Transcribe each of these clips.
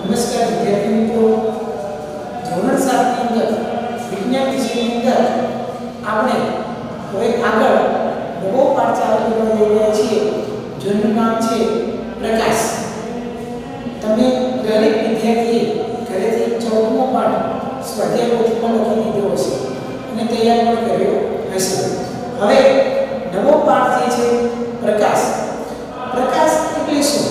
નમસ્કાર વિદ્યાર્થી મિત્રો, ધોરણ 7 ની અંદર વિજ્ઞાન વિષયની અંદર આપણે હવે આગળ નવો પાઠ ચાલુ કરવા જઈ રહ્યા છીએ, જેનું નામ છે પ્રકાશ. તમે દરેક વિદ્યાર્થીએ ઘરેથી 14મો પાઠ સ્વાધ્યાય પોથીમાં લખી દીધો હશે અને તૈયાર પણ કર્યો હશે. હવે નવો પાઠ જે છે પ્રકાશ. પ્રકાશ એટલે શું?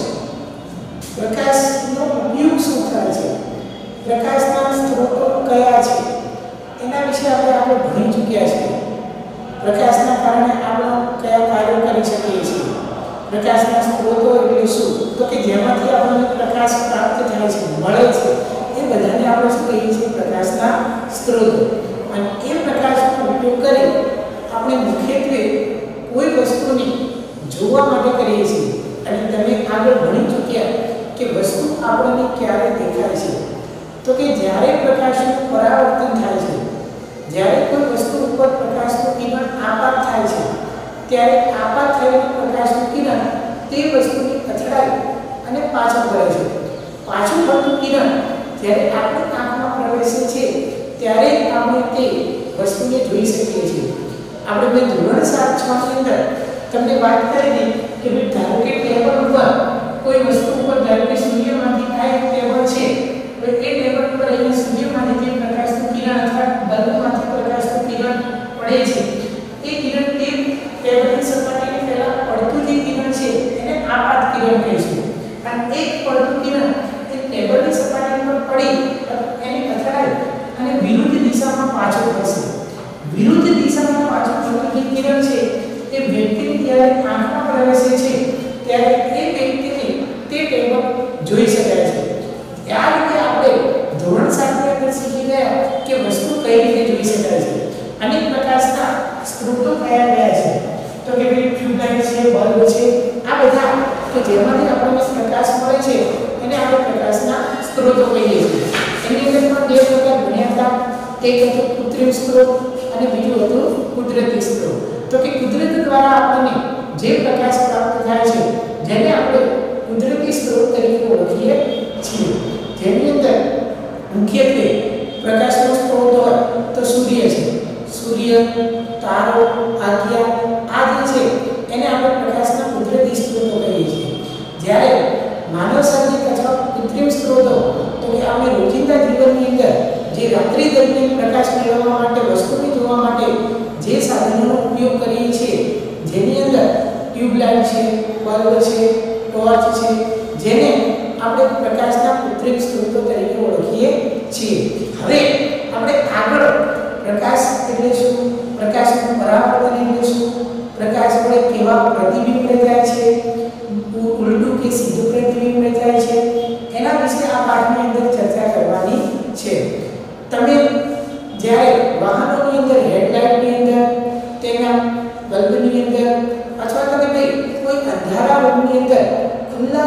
પ્રકાશનો ઉપયોગ શું થાય છે? પ્રકાશના સ્ત્રોતો કયા છે? એના વિશે આપણે ભણી ચૂક્યા છીએ. પ્રકાશના કારણે આપણે કયા કાર્યો કરી શકીએ છીએ? પ્રકાશના સ્ત્રોતો એટલે શું? તો કે જેમાંથી આપણને પ્રકાશ પ્રાપ્ત થાય છે, મળે છે, એ બધાને આપણે શું કહીએ છીએ? પ્રકાશના સ્ત્રોતો. અને એ પ્રકાશનો ઉપયોગ કરી આપણે મુખ્યત્વે કોઈ વસ્તુને જોવા માટે કરીએ છીએ. અને તમે આગળ ભણી ચૂક્યા કે વસ્તુ આપણને ક્યારે દેખાય છે? તો કે જ્યારે પ્રકાશનું પરાવર્તન થાય છે, જ્યારે કોઈ વસ્તુ ઉપર પ્રકાશનું કિરણ આપાત થાય છે, ત્યારે આપાત થયેલું પ્રકાશનું કિરણ તે વસ્તુની અથડાઈ અને પાછું ફરે છે. પાછું ફરતું કિરણ જ્યારે આપણી આંખમાં પ્રવેશે છે, ત્યારે આપણે તે વસ્તુને જોઈ શકીએ છીએ. આપણે મેં ધોરણ 7-6 ની અંદર તમને વાત કરી કે ભાઈ ધારો કે ટેબલ ઉપર કોઈ વસ્તુ ઉપર ધારો કે સૂર્યમાંથી આ એક ટેબલ છે, તો એ ટેબલ પર અહીં સૂર્યમાંથી જે પ્રકાશનું કિરણ અથવા બલ્બમાંથી પ્રકાશનું કિરણ પડે છે, એ કિરણ તે ટેબલની સપાટીને પહેલા પડતું જે કિરણ છે એને આપાત કિરણ કહીશું. અને એક પડતું કિરણ એ ટેબલની સપાટી પર પડી એને અથડાય અને વિરુદ્ધ દિશામાં પાછું ફરશે. વિરુદ્ધ દિશામાં પાછું ફરતું જે કિરણ છે એ વ્યક્તિની જ્યારે આંખમાં પ્રવેશે છે, ત્યારે એ વ્યક્તિને તે ટેબલ જોઈ શકાય છે. આ રીતે આપણે ધોરણ 7 ની અંદર શીખી ગયા કે વસ્તુ કઈ રીતે જોઈ શકાય છે. અનેક પ્રકાશના સ્ત્રોતો કયા કયા છે? તો કે ભાઈ ટ્યુબલાઇટ છે, બલ્બ છે, આ બધા કે જેમાંથી આપણને પ્રકાશ મળે છે એને આપણે પ્રકાશના સ્ત્રોતો કહીએ છીએ. એની અંદર પણ બે પ્રકાર ભણ્યા હતા. એક હતું કૃત્રિમ સ્ત્રોત અને બીજું હતું કુદરતી સ્ત્રોત. તો કે કુદરત દ્વારા આપણને જે પ્રકાશ પ્રાપ્ત થાય છે, જેને આપણે કુદરતી સ્ત્રોત તરીકે ઓળખીએ છીએ. જેની અંદર મુખ્યત્વે પ્રકાશનો સ્ત્રોત હોય તો સૂર્ય છે. સૂર્ય, તારો, આગ્યા આ જે છે એને આપણે પ્રકાશના કુદરતી સ્ત્રોતો કહીએ છીએ. જ્યારે માનવ સર્જિત અથવા કૃત્રિમ સ્ત્રોતો તો કે આપણે રોજિંદા જીવનની અંદર જે રાત્રિ દરમિયાન પ્રકાશ મેળવવા માટે, વસ્તુને જોવા માટે જે સાધનોનો ઉપયોગ કરીએ છીએ, જેની અંદર ટ્યુબલાઇટ છે, બલ્બ છે, ટોર્ચ છે, જેને આપણે પ્રકાશના કૃત્રિમ સ્ત્રોતો તરીકે ઓળખીએ છીએ. હવે આપણે આગળ પ્રકાશ એટલે શું, પ્રકાશનું પરાવર્તન એટલે શું, પ્રકાશ વડે કેવા પ્રતિબિંબ રચાય છે, ઉલટું કે સીધું પ્રતિબિંબ રચાય છે, એના વિશે આ પાઠની અંદર ચર્ચા કરવાની છે. તમે જ્યારે વાહનોની અંદર હેડલાઇટની અંદર, તેના બલ્બની અંદર અથવા તો કે કોઈ અંધારા રૂમની અંદર ખુલ્લા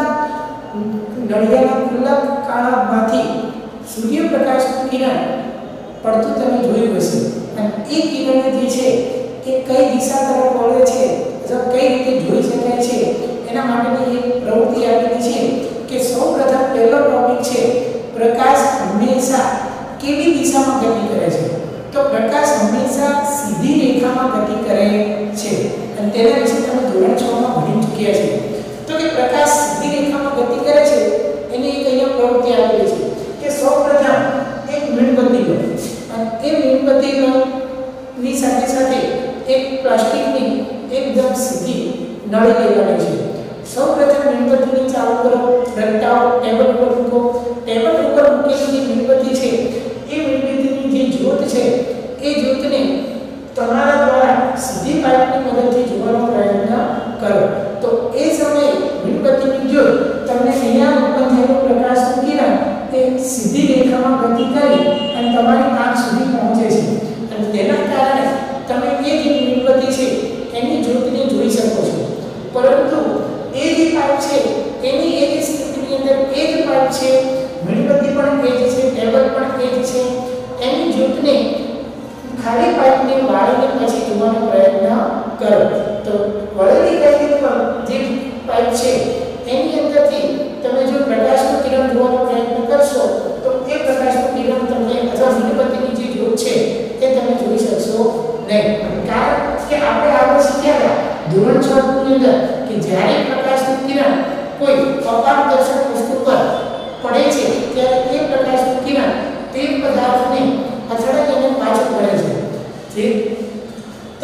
નળિયાના ખુલ્લા કાણામાંથી સૂર્યપ્રકાશનું કિરણ પડતું તમે જોયું હશે. અને એ કિરણ જે છે એ કઈ દિશા તરફ વળે છે અથવા કઈ રીતે જોઈ શકાય છે, એના માટેની એક પ્રવૃત્તિ આપેલી છે કે સૌપ્રથમ પહેલો ટોપિક છે પ્રકાશ હંમેશા કેવી દિશામાં ગતિ કરે છે? તો પ્રકાશ હંમેશા સીધી રેખામાં ગતિ કરે છે. અને તેના વિશે તમે ધોરણ 6 માં ભણી ચૂક્યા છો. તો કે પ્રકાશ સીધી રેખામાં ગતિ કરે છે એની એક અહીંયા પ્રવૃત્તિ આપેલી છે કે સૌપ્રથમ એક મીણબત્તી લો અને એ મીણબત્તીની સાથે સાથે એક પ્લાસ્ટિકની એકદમ સીધી નળી લેવાની છે. સૌપ્રથમ મીણબત્તીને ચાલુ કરો, પ્રગટાવો, ટેબલ પર મૂકો. ટેબલ ઉપર મૂકેલી જે મીણબત્તી છે એ મીણબત્તીની જે જ્યોત છે એ જ્યોતને તમારા દ્વારા સીધી પાઇપની મદદથી જોવાનો પ્રયત્ન કરો. તો એ સમયે મીણબત્તીની જ્યોત તમને અહીંયા ઉત્પન્ન થયેલો પ્રકાશનું કિરણ એ સીધી રેખામાં ગતિ કરી અને તમારી આંખ સુધી પહોંચે છે. અને તેના કારણે તમે એ જે મીણબત્તી છે એની જ્યોતને જોઈ શકો છો. પરંતુ એ જે પાઇપ છે એની એ જ સ્થિતિની અંદર એ જ પાઇપ છે, મીણબત્તી પણ એ જ છે, ટેબલ પણ એ જ છે, એની જ્યોતને ખાલી પાઇપને વાળીને પછી જોવાનો પ્રયત્ન કરો. તો વળેલી પાઇપ જે પાઇપ છે એની અંદરથી તમે જો પ્રકાશનું કિરણ જોવાનો પ્રયત્ન કરશો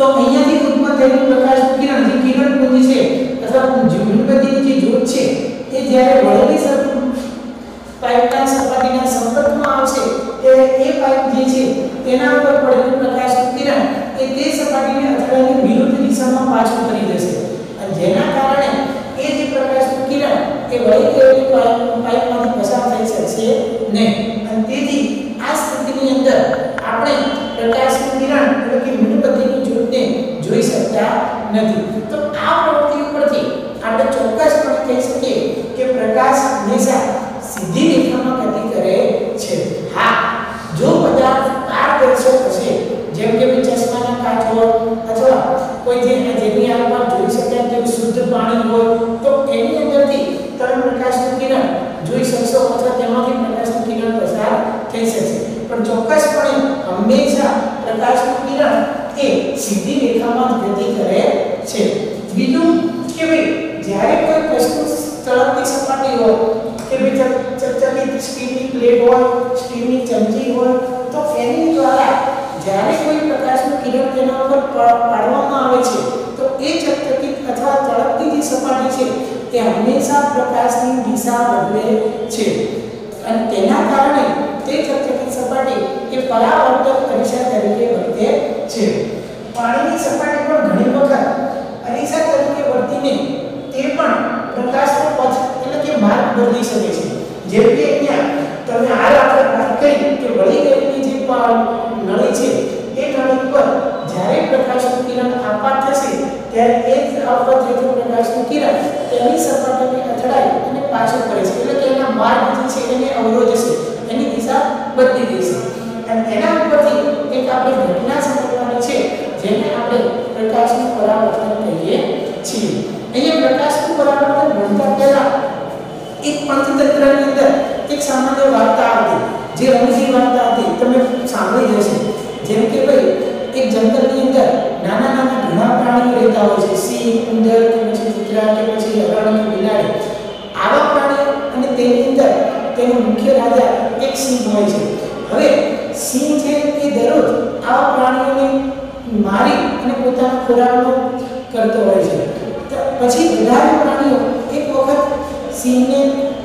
તો અહીંયાથી ઉત્પન્ન થયેલું પ્રકાશનું કિરણ જે કિરણપુંજ છે અથવા મીણબત્તીની જે જ્યોત છે એ જ્યારે વળેલી પાઇપના સપાટીના સંપર્કમાં આવશે ત્યારે એ પાઇપ જે છે તેના ઉપર પડેલું પ્રકાશનું કિરણ એ તે સપાટીને અથડાઈને વિરુદ્ધ દિશામાં પાછું ફરી જશે અને જેના કારણે એ જે પ્રકાશનું કિરણ એ વળી ગયેલી પાઇપમાંથી પસાર થઈ શકશે નહીં અને તેથી આ સ્થિતિની અંદર આપણે પ્રકાશનું કિરણ એટલે કે મીણબત્તીની જ્યોતને જોઈ શકતા નથી તો આ પ્રવૃત્તિ ઉપરથી આપણે ચોક્કસપણે કહી શકીએ કે પ્રકાશ હંમેશા સીધી રેખામાં ગતિ કરે છે હા જો પદાર્થ પારદર્શક હશે જેમ કે ચશ્માના કાચ હોય અથવા કોઈ જેની આસપાસ જોઈ શકાય તેવું શુદ્ધ પાણી હોય તો એની અંદરથી તમે પ્રકાશનું કિરણ જોઈ શકશો અથવા તેમાંથી પ્રકાશનું કિરણ પસાર થઈ શકશે પણ ચોક્કસપણે હંમેશા પ્રકાશનું કિરણ એ સીધી રેખામાં જ ગતિ કરે છે બીજું કે ભાઈ જ્યારે કોઈ વસ્તુ તળપતી સપાટી હોય કે ભાઈ ચકચકિત સ્ટીલની પ્લેટ હોય સ્ટીલની ચમચી હોય તો એની દ્વારા જ્યારે કોઈ પ્રકાશનું કિરણ તેના ઉપર પાડવામાં આવે છે તો એ ચકચકિત અથવા તળપતી જે સપાટી છે એ હંમેશા પ્રકાશની દિશા બદલે છે અને તેના કારણે તે ચકચકિત સપાટી એ પરાવર્તક અરીસા તરીકે વર્તે છે પાણીની સપાટી પર ઘણી વખત અરીસા તરીકે વર્તીને તે પણ પ્રકાશનો પથ એટલે કે માર્ગ બદલી શકે છે જેમ કે અહીંયા તમે હાલ આપણે વાત કરી કે વળી ગયેલી જે નળી છે એ નળી પર જ્યારે પ્રકાશનું કિરણ આપાત થશે ત્યારે એ જ આપાત થયેલું પ્રકાશનું કિરણ તેની સપાટીને અથડાઈ અને પાછું ફરે છે એટલે કે એના માર્ગ જે છે એને અવરોધશે એની દિશા બદલી દેશે અને એના ઉપરથી એક આપણે ઘટના સમજવાની છે જેને આપણે પ્રકાશનું પરાવર્તન કહીએ છીએ અહીંયા પ્રકાશનું પરાવર્તન બનતા પહેલા એક પંચતંત્રની અંદર એક સામાન્ય વાર્તા હતી જે રમૂજી વાર્તા હતી તમે સાંભળી જશે જેમ કે ભાઈ એક જંગલની અંદર નાના નાના ઘણા પ્રાણીઓ રહેતા હોય છે સિંહ ઉંદર કે પછી કૂતરા કે પછી હરણ કે બિલાડી આવા પ્રાણીઓ અને તેની અંદર તેનો મુખ્ય રાજા એક સિંહ હોય છે હવે સિંહ છે એ દરરોજ આવા પ્રાણીઓને મારી અને પોતાના ખોરાકનો કરતો હોય છે પછી બધા પ્રાણીઓ એક વખત સિંહને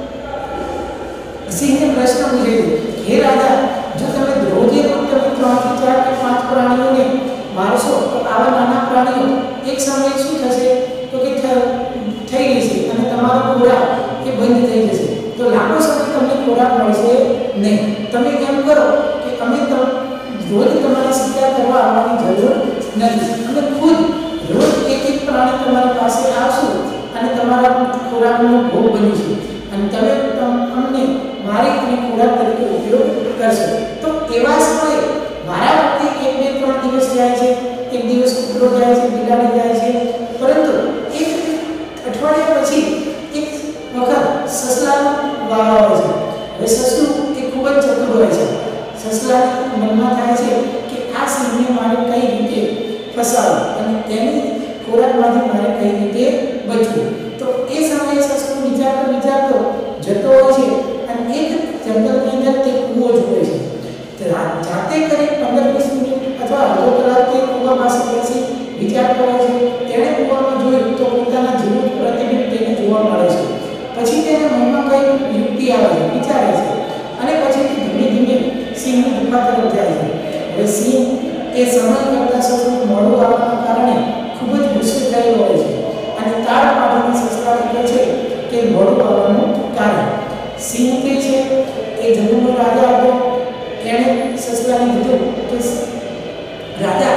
પ્રશ્ન પૂછે છે હે રાજા જો તમે રોજે રોજ તમે 3 થી 4 કે 5 પ્રાણીઓને મારશો તો આવા નાના પ્રાણીઓ એક સમયે શું થશે તો કે થઈ જશે અને તમારો ખોરાક એ બંધ થઈ જશે તો લાંબો સમય તમને ખોરાક મળશે નહીં તમે એમ કરો કે અમે રોજ તમારે શિકાર કરવા આવવાની જરૂર નથી અમે ખુદ રોજ એક પ્રાણી તમારી પાસે આવશું અને તમારા ખોરાકનો ભોગ બનીશું અને તમે અમને મારી અને ખોરાક તરીકે ઉપયોગ કરશો તો એવા સમયે મારા વખતે 1 2 3 દિવસ જાય છે એક દિવસ કૂતરો જાય છે બિલાડી જાય છે પરંતુ એક અઠવાડિયા પછી એક વખત સસલાનો વારો આવે છે હવે સસલું એ ખૂબ જ ચતુર હોય છે સસલાના મનમાં થાય છે કે આ સિંહને મારે કઈ રીતે ફસાવવું અને તેની ખોરાકમાંથી મારે કઈ રીતે બચવું તો એ સમયે સસલું વિચારતો જતો હોય છે અને એક જંગલની અંદર તે કૂવો જુએ છે જાતે કરી 15-20 મિનિટ અથવા અડધો કલાક તે કૂવા પાસે બેસી વિચારતો હોય છે તેણે કૂવામાં જોયું તો પોતાના જીવન પ્રતિબિંબ તેને જોવા મળે છે પછી તેના મનમાં કઈ યુક્તિ આવે છે વિચારે છે અને પછી ધીમે ધીમે સિંહની ગુફા તરફ જાય છે હવે સિંહ એ સમય કરતા સસલું મોડું આવવાના કારણે ખૂબ જ ગુસ્સે થયેલો હોય છે અને તાળ પાડીને સસલાને કહે છે કે મોડું આવવાનું કારણ સિંહ કે છે એ જંગલનો રાજા હતો એણે સસલાને કીધું કે રાજા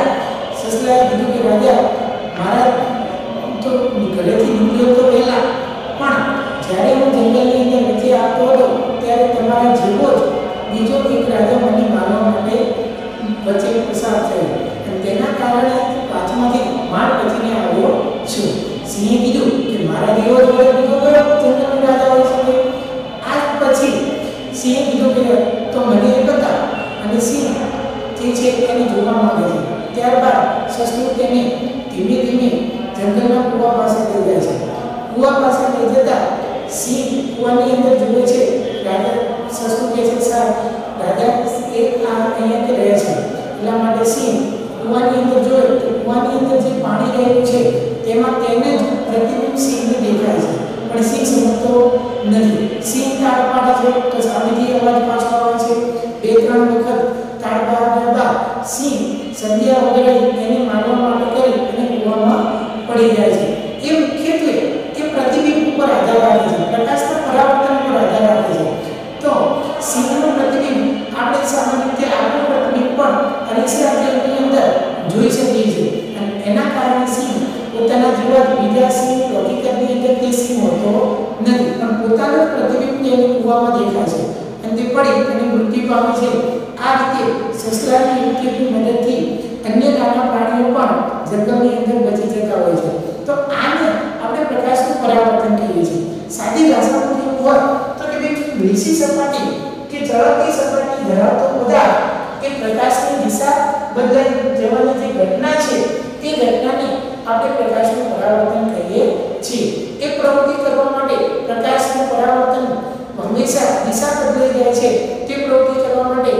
મારા તો ઘરેથી નીકળ્યો તો પહેલા પણ જ્યારે હું જંગલની અંદર વચ્ચે આવતો હતો ત્યારે તમારા જેવો જ બીજો એક રાજા મને મારવા માટે વચ્ચે પસાર થયો અને તેના કારણે પાછળમાંથી માર બચીને આવ્યો છું સિંહે કીધું કે મારા જેવો જ હોય બીજો કયો જંગલનો રાજા હોય શકે આજ પછી સિંહે કીધું કે તો મને એ બતા અને સિંહ જે છે એને જોવા માંગે છે ત્યારબાદ સસલું તેને ધીમે ધીમે જંગલના કૂવા પાસે લઈ જાય છે કૂવા પાસે લઈ જતા સિંહ કૂવાની અંદર જુએ છે રાજા સસલું કહે છે સર રાજા એ અહીંયા કે રહે છે એટલા માટે સિંહ કૂવાની અંદર જોઈએ તો કૂવાની અંદર જે પાણી રહેલું છે તેમાં તેને જ પ્રતિબિંબ સિંહ દેખાય છે, પણ સિંહ સમજતો નથી. સિંહ તાળ પાડે છે તો સામેથી અવાજ પાછો આવે છે. બે ત્રણ વખત તાળ પાડ્યા બાદ સિંહ સંધ્યા વગાડી એને મારવા માટે કરી અને કૂવામાં પડી જાય છે. એ મુખ્યત્વે એ પ્રતિબિંબ ઉપર આધાર રાખે છે, પ્રકાશના પરાવર્તન પર આધાર રાખે છે. તો સિંહનું પ્રતિબિંબ આપણે સામાન્ય રીતે આપણું પ્રતિબિંબ પણ અરીસાની અંદર જોઈ શકીએ છીએ, અને એના કારણે સિંહ પોતાના જેવા બીજા સિંહ હકીકતની અંદર તે સિંહ હોતો નથી, પણ પોતાનું પ્રતિબિંબ તેને કૂવામાં દેખાય છે અને તે પડી અને મૃત્યુ પામે છે. આ રીતે સસલાની યુક્તિની મદદથી અન્ય નાના પ્રાણીઓ પણ જંગલની અંદર બચી જતા હોય છે. તો આને આપણે પ્રકાશનું પરાવર્તન કહીએ છીએ. સાદી ભાષામાં કેવું હોય તો કે લીસી સપાટી કે ચળકતી સપાટી ધરાવતો પદાર્થ કે પ્રકાશની દિશા બદલાઈ જવાની જે ઘટના છે તે ઘટનાને આપણે પ્રકાશનું પરાવર્તન કહીએ છીએ. એ પ્રવૃત્તિ કરવા માટે પ્રકાશનું પરાવર્તન હંમેશા દિશા બદલાઈ જાય છે. તે પ્રવૃત્તિ કરવા માટે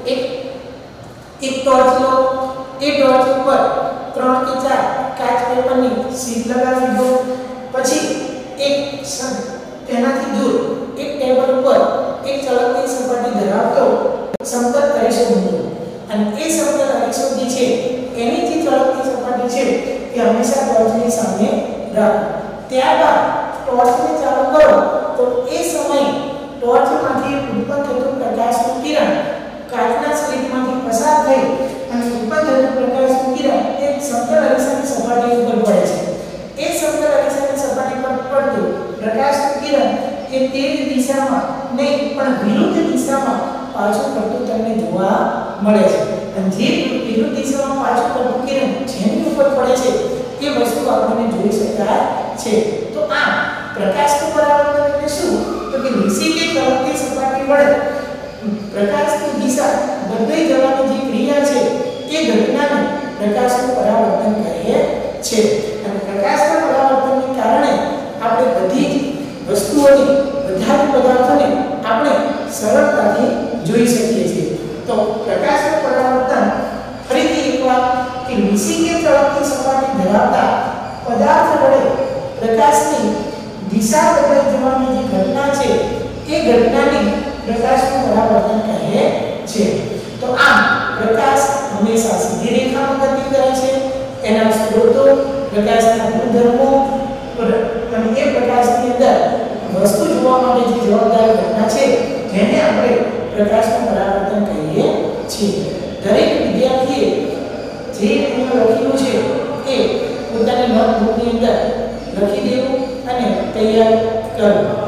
એક ટોર્ચ લો, એ ટોર્ચ ઉપર 3 કે 4 કાચ પેપરની શીટ લગાવી દો, પછી એક તેનાથી દૂર એક ટેબલ ઉપર એક ચળકતી સપાટી ધરાવતો સમતલ અરીસો મૂકો, અને એ સમતલ અરીસો જે છે એની જે ચળકતી સપાટી છે તે હંમેશા ટોર્ચની સામે રાખો. ત્યારબાદ ટોર્ચને ચાલુ કરો તો એ સમયે ટોર્ચમાંથી ઉત્પન્ન થતું પ્રકાશનું કિરણ કાચના સ્લિટમાંથી પસાર થઈ અને ઉત્પન્ન થતું પ્રકાશનું કિરણ એક સમતલ અરીસાની સપાટી ઉપર પડે છે. એ સમતલ અરીસાની સપાટી પર પડતું પ્રકાશનું કિરણ એ તે જ દિશામાં નહીં પણ વિરુદ્ધ દિશામાં પાછું પડતું તમને જોવા મળે છે, અને જે વિરુદ્ધ દિશામાં પાછું પડતું કિરણ જેની ઉપર પડે છે એ વસ્તુ આપણને જોઈ શકાય છે. તો આ પ્રકાશનું પરાવર્તન એટલે શું? તો કે લીસી કે ચળકતી સપાટી વડે પ્રકાશની દિશા બદલાઈ જવાની જે ક્રિયા છે એ ઘટનાને પ્રકાશનું પરાવર્તન કહીએ છે. અને પ્રકાશના પરાવર્તનને કારણે આપણે બધી જ વસ્તુઓને, બધા જ પદાર્થોને આપણે સરળતાથી જોઈ શકીએ છીએ. તો પ્રકાશનું પરાવર્તન ફરીથી એકવાર કે લીસી કે ચળકતી સપાટી ધરાવતા પદાર્થ વડે પ્રકાશની દિશા બદલાઈ જવાની જે ઘટના છે એ ઘટનાને પ્રકાશનું પરાવર્તન કહે છે. તો આમ પ્રકાશ હંમેશા સીધી રેખામાં ગતિ કરે છે. એના સ્ત્રોતો, પ્રકાશના ગુણધર્મો અને એ પ્રકાશની અંદર વસ્તુ જોવા માટે જે જવાબદાર ઘટના છે જેને આપણે પ્રકાશનું પરાવર્તન કહીએ છીએ. દરેક વિદ્યાર્થીએ જે લખેલું છે એ પોતાની નોટબુકની અંદર લખી દેવું અને તૈયાર કરવું.